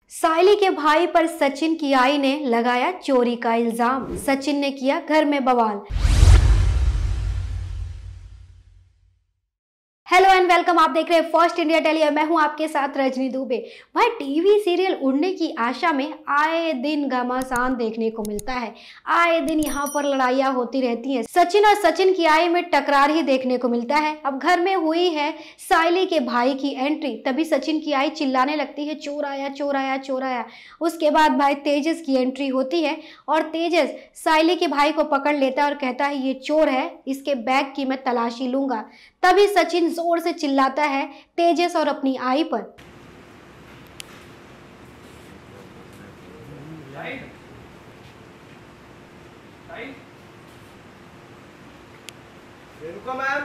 साइली के भाई पर सचिन की आई ने लगाया चोरी का इल्जाम। सचिन ने किया घर में बवाल। हेलो एंड वेलकम, आप देख रहे हैं फर्स्ट इंडिया टेली और मैं हूं आपके साथ रजनी दुबे। भाई, टीवी सीरियल उड़ने की आशा में आए दिन घमासान देखने को मिलता है। आए दिन यहां पर लड़ाइयां होती रहती हैं। सचिन और सचिन की आई में टकरार ही देखने को मिलता है। अब घर में हुई है साइली के भाई की एंट्री, तभी सचिन की आई चिल्लाने लगती है, चोर आया चोर आया चोर आया। उसके बाद भाई तेजस की एंट्री होती है और तेजस साइली के भाई को पकड़ लेता है और कहता है ये चोर है, इसके बैग की मैं तलाशी लूंगा। तभी सचिन जोर से चिल्लाता है तेजस और अपनी आई पर। रेणुका मैम,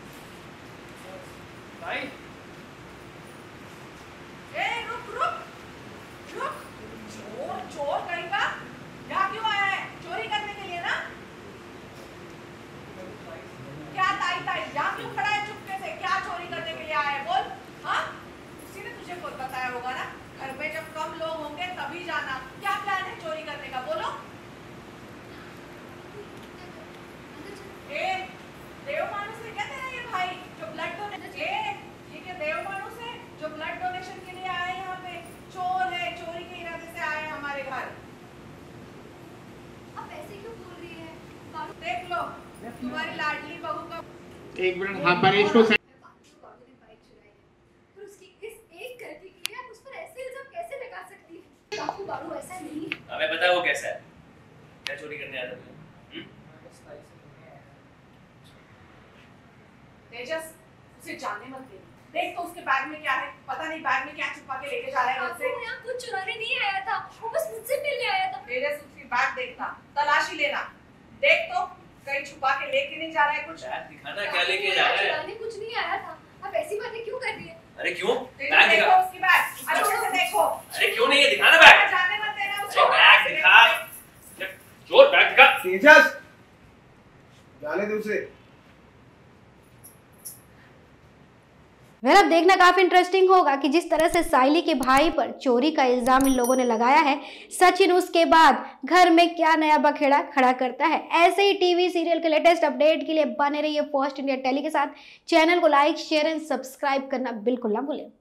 रुक रुक रुक। चोर चोर कहीं का यहाँ क्यों आया है? चोरी करने के लिए ना? क्या ताई ताई यहाँ क्यों खड़ा है चुपके से? क्या चोरी करने के लिए आया है? बोल। हाँ, उसी ने तुझे खुद बताया होगा ना, घर में जब कम लोग होंगे तभी जाना। क्या प्लान है चोरी करने का? बोलो। देव मानुस है क्या तेरा ये भाई जो ब्लड डोनेशन? ये क्या देव मानुस है जो ब्लड डोनेशन के लिए आया है यहाँ पे? चोर है, चोरी के इरादे से आया है हमारे घर। आप ऐसे क्यों बोल रही है? देख लो तुम्हारी लाडली बहू का। एक मिनट। हाँ, परेश को बाबू ऐसा नहीं है। हमें पता वो कैसा है, क्या चोरी करने आया था। तेजस, उसे जाने मत दे। देख तो उसके बैग में क्या है, पता नहीं बैग में क्या छुपा के लेके जा रहा है घर से। यहाँ कुछ चुराने नहीं आया था, वो बस मुझसे मिलने आया था। तेजस, उसकी बैग देखना, तलाशी लेना। देख तो कहीं छुपा के लेके नहीं जा रहा है कुछ। दिखाना क्या लेके जा रहा है। चुराने कुछ नहीं आया था। आप ऐसी बातें क्यों कर रही है? अरे क्यों? बैग दिखा उसकी बैग, अच्छे से देखो। अरे क्यों नहीं है, दिखाना बैग। जाने मत देना उसको। बैग दिखा, चोर बैग दिखा। तेजस, जाने दे उसे। वेल, अब देखना काफी इंटरेस्टिंग होगा कि जिस तरह से साइली के भाई पर चोरी का इल्जाम इन लोगों ने लगाया है, सचिन उसके बाद घर में क्या नया बखेड़ा खड़ा करता है। ऐसे ही टीवी सीरियल के लेटेस्ट अपडेट के लिए बने रहिए फर्स्ट इंडिया टेली के साथ। चैनल को लाइक, शेयर एंड सब्सक्राइब करना बिल्कुल ना भूलें।